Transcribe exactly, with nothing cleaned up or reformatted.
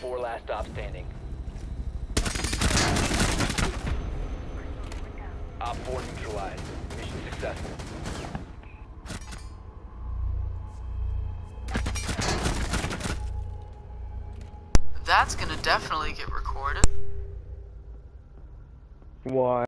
four last stop standing. Op four neutralized. Mission successful. That's gonna definitely get recorded. Why?